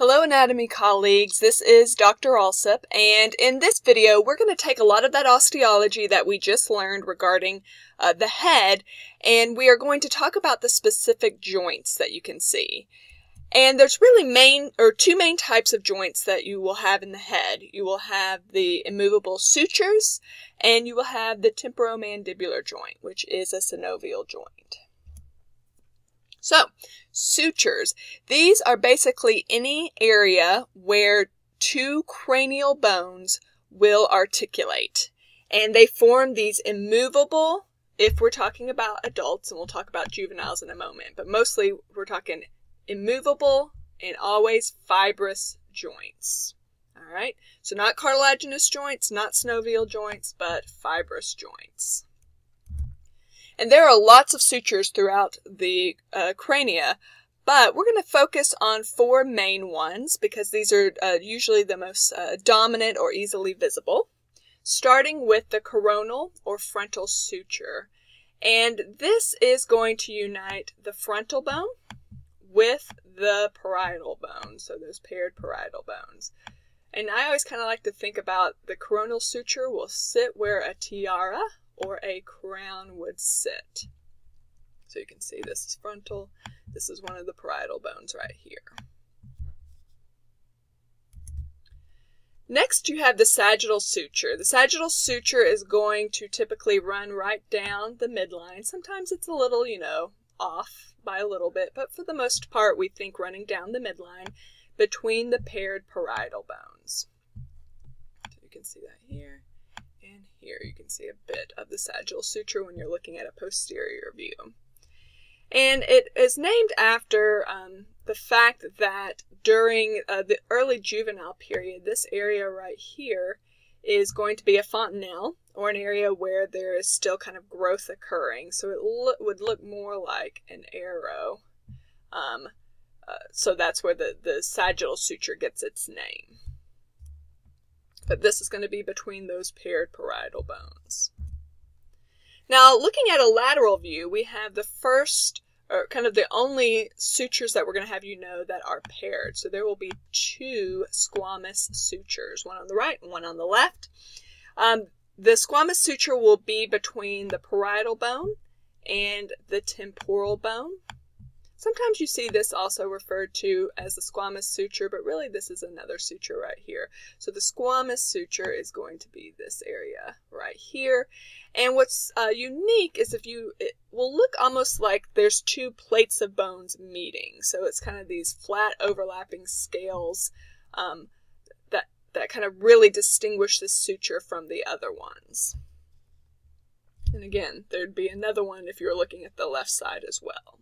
Hello anatomy colleagues, this is Dr. Alsup, and in this video we're going to take a lot of that osteology that we just learned regarding the head, and we are going to talk about the specific joints that you can see. And there's really two main types of joints that you will have in the head. You will have the immovable sutures, and you will have the temporomandibular joint, which is a synovial joint. So, sutures. These are basically any area where two cranial bones will articulate. And they form these immovable, if we're talking about adults, and we'll talk about juveniles in a moment, but mostly we're talking immovable and always fibrous joints. All right? So not cartilaginous joints, not synovial joints, but fibrous joints. And there are lots of sutures throughout the crania, but we're going to focus on four main ones because these are usually the most dominant or easily visible, starting with the coronal or frontal suture. And this is going to unite the frontal bone with the parietal bone, so those paired parietal bones. And I always kind of like to think about the coronal suture will sit where a tiara or a crown would sit. So you can see this is frontal. This is one of the parietal bones right here. Next you have the sagittal suture. The sagittal suture is going to typically run right down the midline. Sometimes it's a little, off by a little bit, but for the most part we think running down the midline between the paired parietal bones. So you can see that here. And here you can see a bit of the sagittal suture when you're looking at a posterior view. And it is named after the fact that during the early juvenile period, this area right here is going to be a fontanelle, or an area where there is still kind of growth occurring. So it would look more like an arrow. So that's where the sagittal suture gets its name. But this is going to be between those paired parietal bones. Now, looking at a lateral view, we have the first, or kind of the only sutures that we're going to have that are paired. So there will be two squamous sutures, one on the right and one on the left. The squamous suture will be between the parietal bone and the temporal bone. Sometimes you see this also referred to as the squamous suture, but really this is another suture right here. So the squamous suture is going to be this area right here. And what's unique is it will look almost like there's two plates of bones meeting. So it's kind of these flat overlapping scales that kind of really distinguish this suture from the other ones. And again, there'd be another one if you're looking at the left side as well.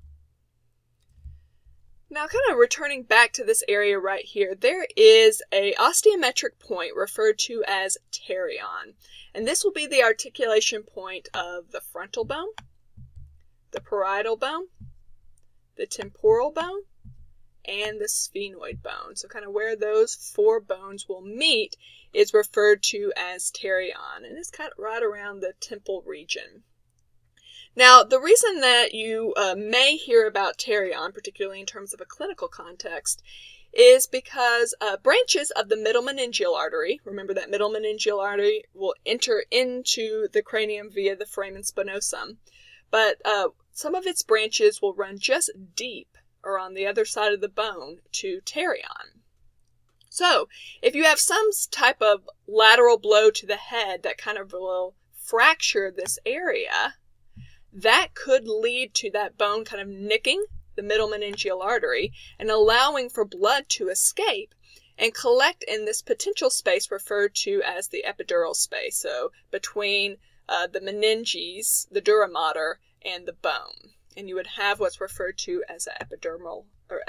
Now, kind of returning back to this area right here, there is a osteometric point referred to as Pterion. And this will be the articulation point of the frontal bone, the parietal bone, the temporal bone, and the sphenoid bone. So kind of where those four bones will meet is referred to as Pterion, and it's kind of right around the temple region. Now, the reason that you may hear about Pterion, particularly in terms of a clinical context, is because branches of the middle meningeal artery, remember that middle meningeal artery will enter into the cranium via the foramen spinosum, but some of its branches will run just deep or on the other side of the bone to Pterion. So, if you have some type of lateral blow to the head that kind of will fracture this area, that could lead to that bone kind of nicking the middle meningeal artery and allowing for blood to escape and collect in this potential space referred to as the epidural space, so between the meninges, the dura mater, and the bone. And you would have what's referred to as an epidural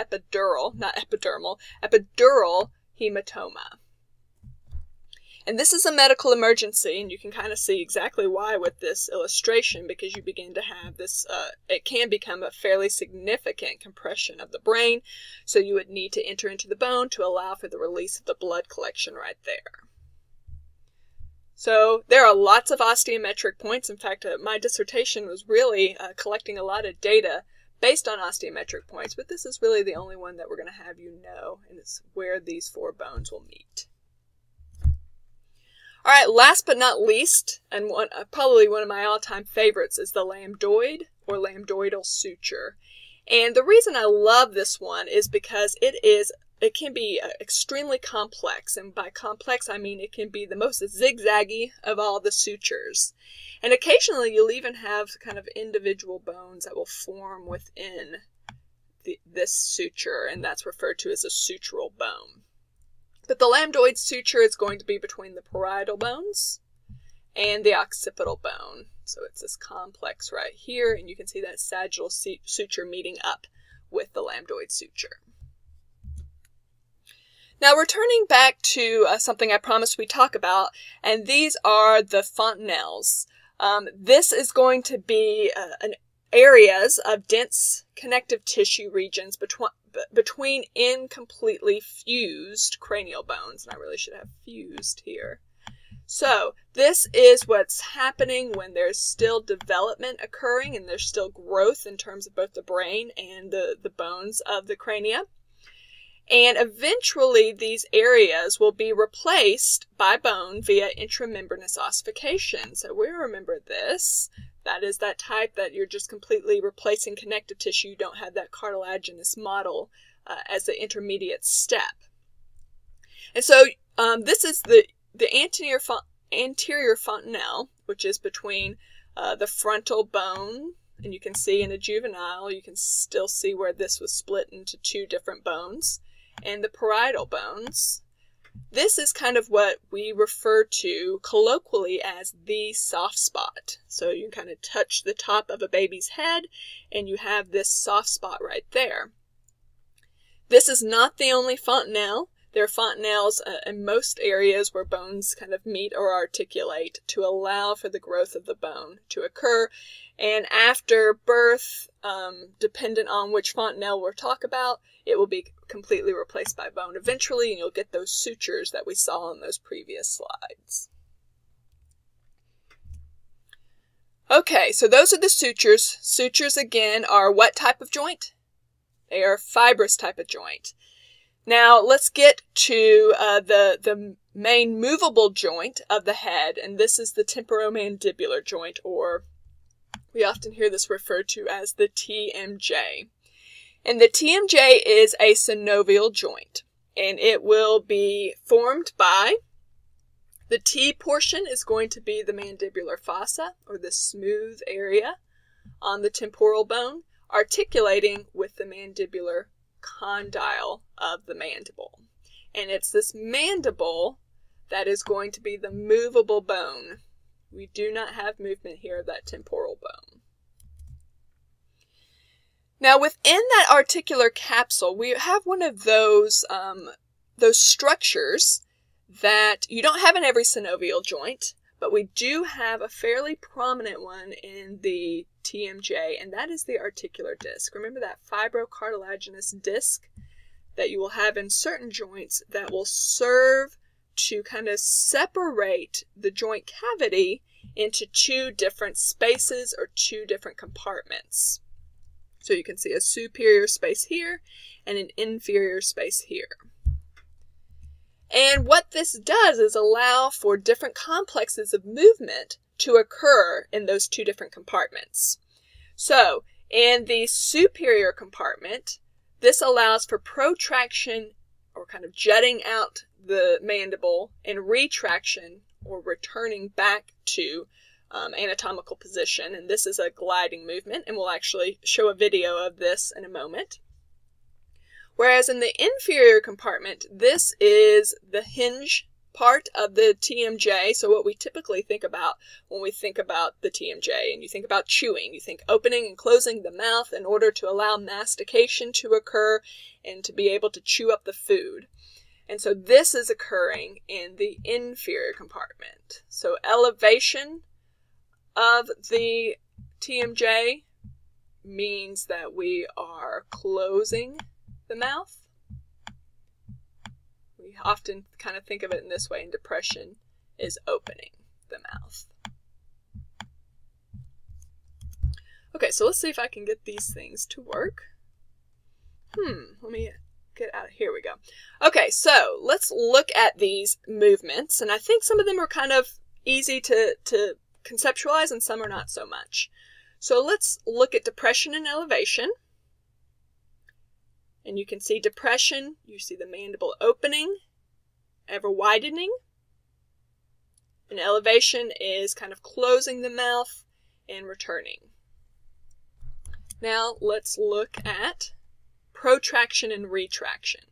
hematoma. And this is a medical emergency, and you can kind of see exactly why with this illustration, because you begin to have this, it can become a fairly significant compression of the brain, so you would need to enter into the bone to allow for the release of the blood collection right there. So there are lots of osteometric points. In fact, my dissertation was really collecting a lot of data based on osteometric points, but this is really the only one that we're going to have you know, and it's where these four bones will meet. All right, last but not least, and probably one of my all-time favorites, is the lambdoid or lambdoidal suture. And the reason I love this one is because it can be extremely complex, and by complex I mean it can be the most zigzaggy of all the sutures. And occasionally you'll even have kind of individual bones that will form within this suture, and that's referred to as a sutural bone. But the lambdoid suture is going to be between the parietal bones and the occipital bone. So it's this complex right here, and you can see that sagittal suture meeting up with the lambdoid suture. Now returning back to something I promised we'd talk about, and these are the fontanelles. This is going to be areas of dense connective tissue regions between incompletely fused cranial bones, and I really should have fused here. So this is what's happening when there's still development occurring and there's still growth in terms of both the brain and the bones of the crania. And eventually these areas will be replaced by bone via intramembranous ossification. So we remember this. That is that type that you're just completely replacing connective tissue. You don't have that cartilaginous model as the intermediate step. And so this is the anterior fontanelle, which is between the frontal bone, and you can see in a juvenile, you can still see where this was split into two different bones, and the parietal bones. This is kind of what we refer to colloquially as the soft spot. So you can kind of touch the top of a baby's head and you have this soft spot right there. This is not the only fontanelle. There are fontanelles in most areas where bones kind of meet or articulate to allow for the growth of the bone to occur. And after birth, dependent on which fontanelle we'll talk about, it will be completely replaced by bone eventually, and you'll get those sutures that we saw on those previous slides. Okay, so those are the sutures. Sutures, again, are what type of joint? They are a fibrous type of joint. Now, let's get to the main movable joint of the head, and this is the temporomandibular joint, or we often hear this referred to as the TMJ. And the TMJ is a synovial joint, and it will be formed by the T portion is going to be the mandibular fossa, or the smooth area on the temporal bone, articulating with the mandibular condyle of the mandible. And it's this mandible that is going to be the movable bone. We do not have movement here of that temporal bone. Now within that articular capsule, we have one of those structures that you don't have in every synovial joint, but we do have a fairly prominent one in the TMJ, and that is the articular disc. Remember that fibrocartilaginous disc that you will have in certain joints that will serve to kind of separate the joint cavity into two different spaces or two different compartments. So you can see a superior space here and an inferior space here. And what this does is allow for different complexes of movement to occur in those two different compartments. So in the superior compartment, this allows for protraction or kind of jutting out the mandible and retraction or returning back to anatomical position. And this is a gliding movement, and we'll actually show a video of this in a moment. Whereas in the inferior compartment, this is the hinge part of the TMJ. So what we typically think about when we think about the TMJ, and you think about chewing, you think opening and closing the mouth in order to allow mastication to occur and to be able to chew up the food. And so this is occurring in the inferior compartment. So elevation of the TMJ means that we are closing the mouth. We often kind of think of it in this way, and depression is opening the mouth. Okay, so let's see if I can get these things to work. Let me get out of here. We go. Okay, so let's look at these movements, and I think some of them are kind of easy to conceptualize and some are not so much. So let's look at depression and elevation. And you can see depression, you see the mandible opening, ever widening. And elevation is kind of closing the mouth and returning. Now let's look at protraction and retraction.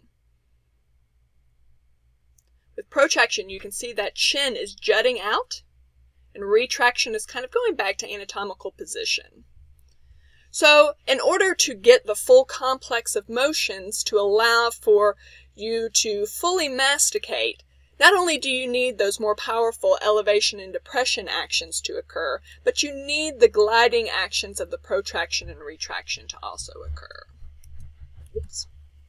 With protraction, you can see that chin is jutting out, and retraction is kind of going back to anatomical position. So in order to get the full complex of motions to allow for you to fully masticate, not only do you need those more powerful elevation and depression actions to occur, but you need the gliding actions of the protraction and retraction to also occur. Oops.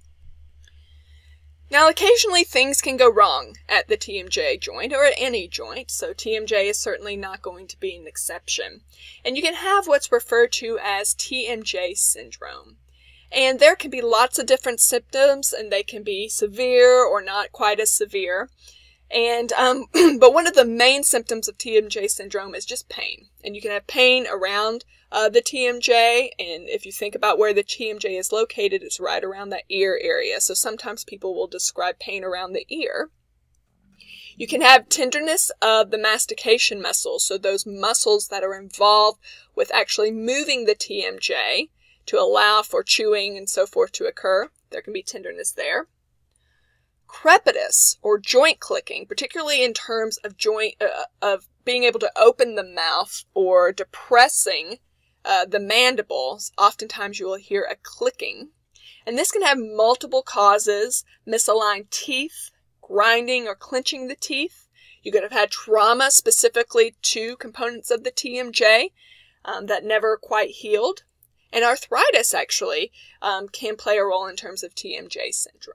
Now, occasionally things can go wrong at the TMJ joint or at any joint, so TMJ is certainly not going to be an exception. And you can have what's referred to as TMJ syndrome. And there can be lots of different symptoms, and they can be severe or not quite as severe. And but one of the main symptoms of TMJ syndrome is just pain. And you can have pain around the TMJ, and if you think about where the TMJ is located, it's right around that ear area. So sometimes people will describe pain around the ear. You can have tenderness of the mastication muscles, so those muscles that are involved with actually moving the TMJ to allow for chewing and so forth to occur. There can be tenderness there. Crepitus, or joint clicking, particularly in terms of of being able to open the mouth or depressing the mandibles. Oftentimes you will hear a clicking. And this can have multiple causes: misaligned teeth, grinding or clenching the teeth. You could have had trauma specifically to components of the TMJ that never quite healed. And arthritis actually can play a role in terms of TMJ syndrome.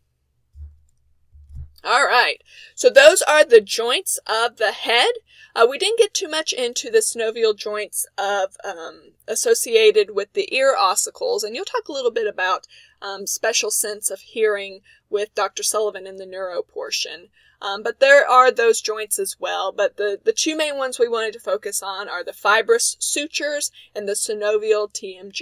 All right, so those are the joints of the head. We didn't get too much into the synovial joints of associated with the ear ossicles, and you'll talk a little bit about special sense of hearing with Dr. Sullivan in the neuro portion. But there are those joints as well, but the two main ones we wanted to focus on are the fibrous sutures and the synovial TMJ.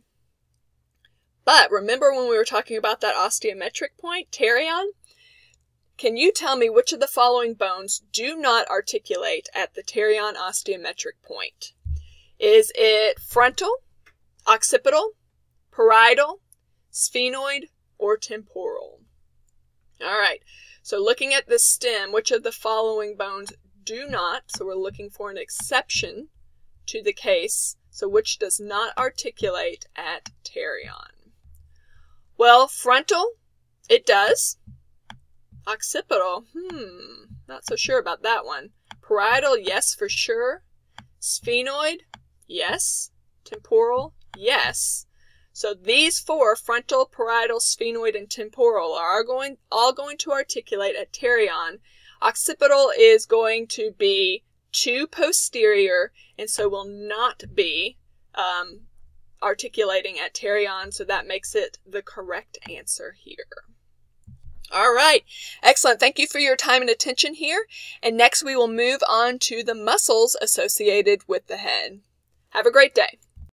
But remember when we were talking about that osteometric point, Pterion? Can you tell me which of the following bones do not articulate at the Pterion osteometric point? Is it frontal, occipital, parietal, sphenoid, or temporal? All right, so looking at the stem, which of the following bones do not? So we're looking for an exception to the case. So which does not articulate at Pterion? Well, frontal, it does. Occipital, not so sure about that one. Parietal, yes, for sure. Sphenoid, yes. Temporal, yes. So these four, frontal, parietal, sphenoid, and temporal, are all going to articulate at Pterion. Occipital is going to be too posterior, and so will not be articulating at Pterion, so that makes it the correct answer here. All right, excellent. Thank you for your time and attention here. And next we will move on to the muscles associated with the head. Have a great day.